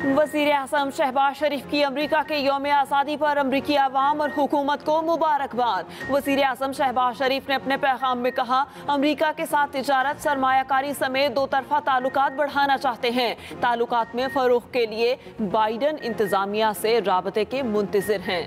वज़ीर आज़म शहबाज शरीफ की अमरीका के यौम आज़ादी पर अमरीकी अवाम और हुकूमत को मुबारकबाद। वज़ीर आज़म शहबाज शरीफ ने अपने पैगाम में कहा, अमरीका के साथ तिजारत, सरमायाकारी समेत दो तरफा ताल्लुकात बढ़ाना चाहते हैं। ताल्लुकात में फ़रोग़ के लिए बाइडन इंतज़ामिया से राबते के मुंतज़िर हैं।